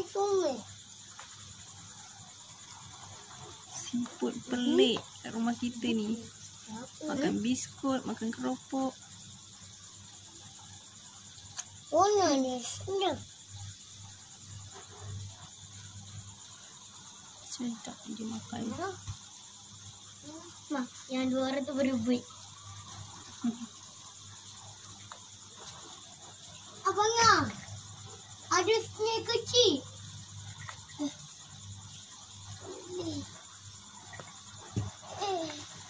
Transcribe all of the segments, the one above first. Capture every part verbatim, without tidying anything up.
Sungai. Siput pelik kat rumah kita ni. Makan biskut, makan keropok. Mana ni? Sini. Sedap dia makan. Ma, yang dua orang tu berebut. Abangnya, ada snail kecil. Eh. Eh.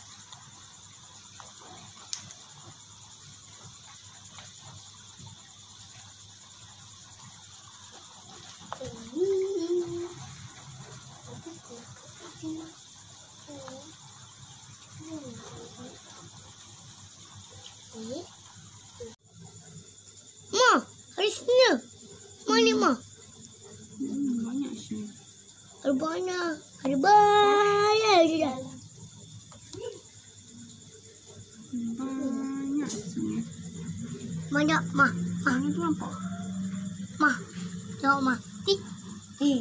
Ma, ada snail. Mana ma? Hmm, banyak sini. Ada banyak. Ada banyak di dalam. Banyak sini. Banyak ma. Ma, Mana tu nampak? ma. Tengok ma. Tik. Eh.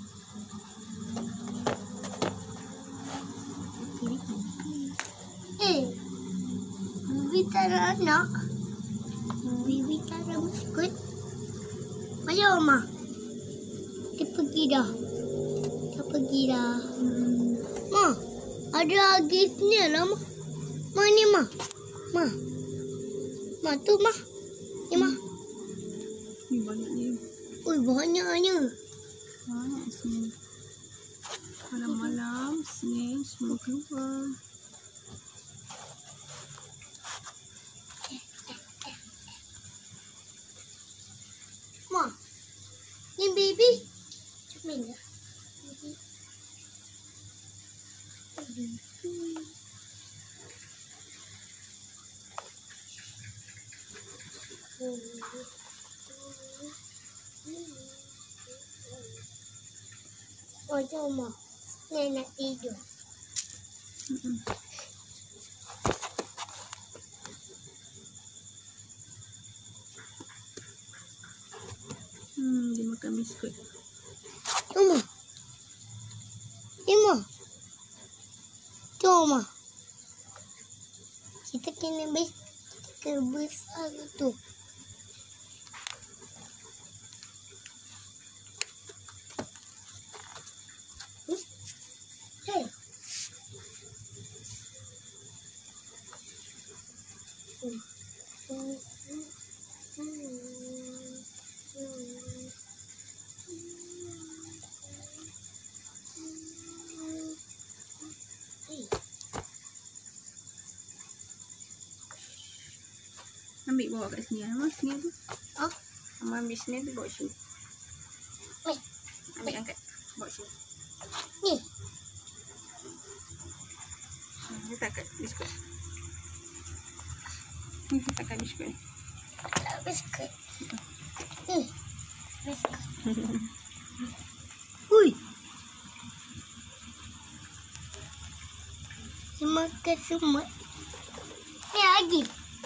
Eh. Bibi tak ada anak. Bibi tak ada biskut. Mana ma? Dia pergi dah. Dia pergi dah. Hmm. Ma, ada lagi snail lah ma. Ma ni ma. Ma. Ma tu ma. Ni ma. Ni banyaknya. Ui banyaknya. Banyak sini. Malam-malam sini semua keluar. Ma. Ni baby. Macam mana? Oh, jom ma. Ni nak tidur. Hmm. Hmm, dia makan biskut. Jom ma. Ni ma. Jom ma. Kita kena bes kita besar tu. Hmm? Hey. Hmm. Hmm. Hmm. Ambil bawa kat sini. Ambil sini tu. Ah, Ambil ambil sini tu bawa sini. ni. Ambil angkat. Bawa sini. Ni. Letak kat biskut. Ni letak kat biskut ni. Tak biskut. Ni. Biskut. Ui. Dia makan semut. Ni lagi.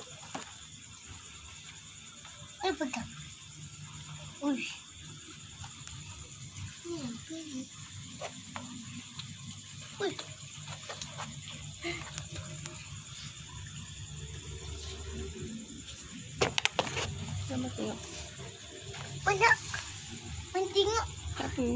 Ayo pegang. Ui. Ni apa ni? Ui. Sama tengok. Banyak. Mana tengok. Tak apa.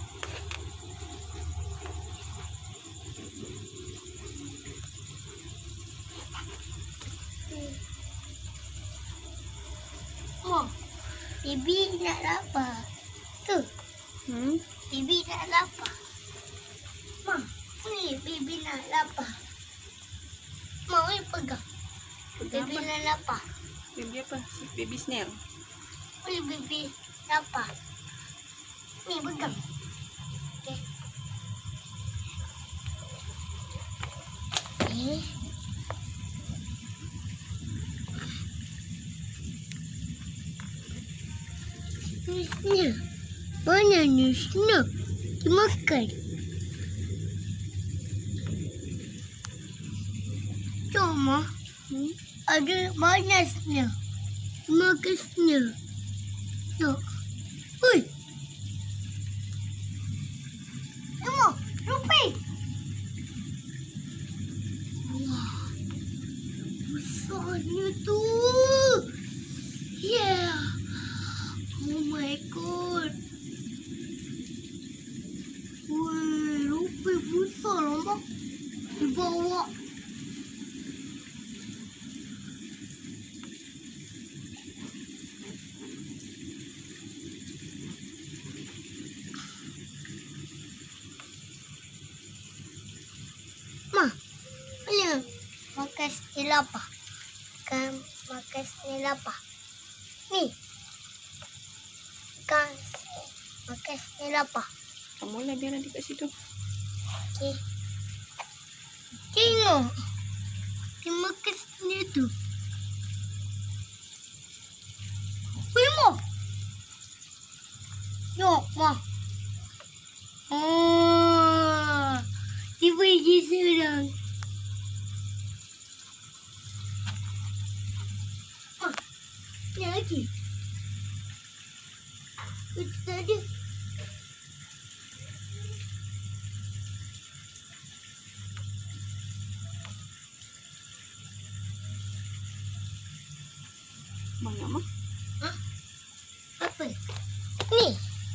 Ma, Bibi nak lapar. Tu, Hmm. Bibi nak lapar. Ma, ni Bibi nak lapar. Ma, ni pegang. Pegang Bibi apa? nak lapar. Baby apa? Baby snail. Ni Bibi lapar. Ni pegang. Okey. Eh. Ni snail. Mana ni snail? Dimakan. Cuma Hmm. ada banyak snail. Makan snail. Tuh. Ui. Rupi. Wah. Besarnya tu. Yeah. Oh my god. Wih, Rupi besar nampak. Dibawa. Ma, boleh makan snail apa? Kan makan snail apa? Ni. Kan makan snail apa? Kamu lah biar nanti kat situ. Okey. Tengok. Dia makan snail tu. Wih, Ma. Tengok, Ma. Oh. Dia pergi serang. Ma. Ni lagi. Itu tadi. Banyak mah. Hah? Apa? Ni.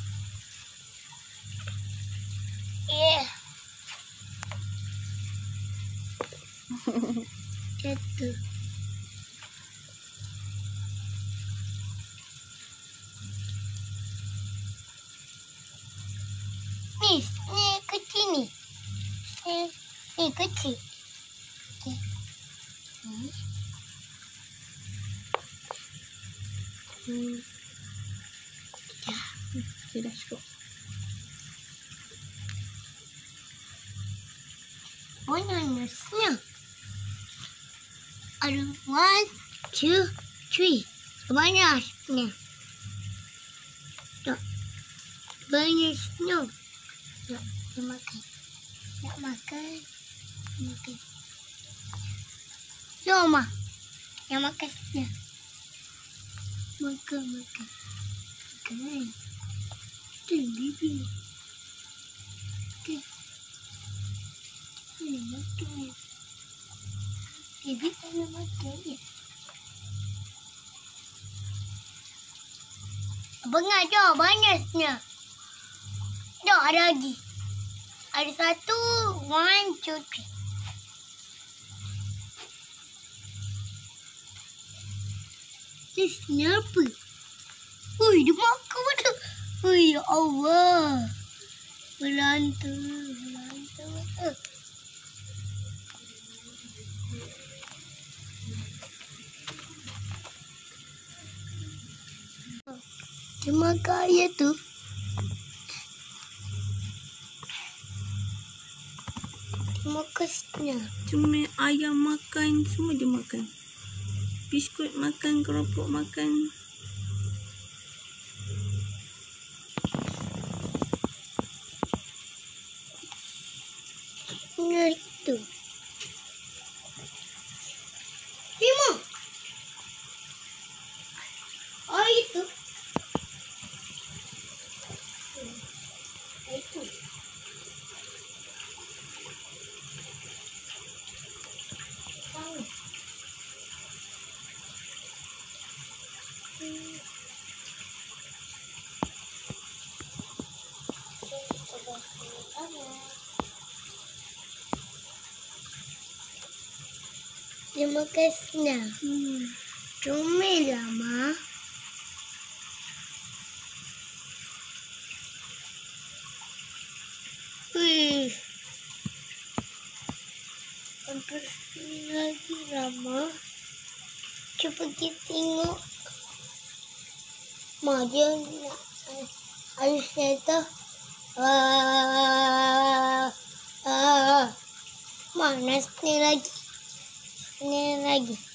Yeah. Itu. Ni, ni kecil ni. Ni, ni kecil. Okey. Ni. Hmm. Ya. Okey, dah cukup. Mana nasinya? Ada one, two, three. Banyak nasinya. Tak. Banyak nasinya. Nak, nak makan. Nak makan. Nak makan. Jom, Ma. Yang makan nasinya. Makan, makan. Makan. Itu bibi. Okey. Ini makan. Bibi tak nak makan je. Abang ajar banyaknya. Dah ada lagi. Ada satu. One, two, three. Ini apa? Ui, dia makan betul. Ui, ya Allah. Belantu. Belantu. Uh. Dia makan ayam tu. Dia makan senyap. Cuma ayam makan, semua dia makan. Biskut makan, keropok makan. Senyap tu. Lima. Oh itu. Itu. Terima kasih. Hmm. Comel lah, Ma. Wih. Hampir lagi lah, Ma. Cuba kita tengok. Ma, dia nak harusnya tu. Ah, ah. Ma, nak snail lagi. Snail lagi.